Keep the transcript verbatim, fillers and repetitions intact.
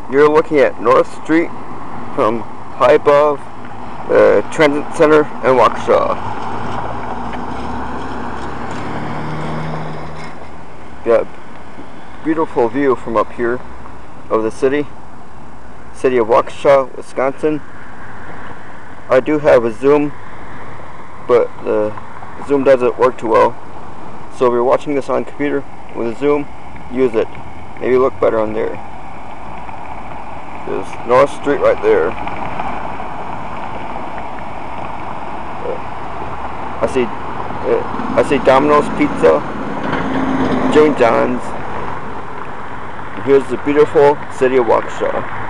You're looking at North Street from high above the Transit Center in Waukesha. Got a beautiful view from up here of the city, city of Waukesha, Wisconsin. I do have a zoom, but the zoom doesn't work too well. So if you're watching this on computer with a zoom, use it. Maybe look better on there. There's North Street right there. Uh, I see, uh, I see Domino's Pizza, Jane John's. Here's the beautiful city of Waukesha.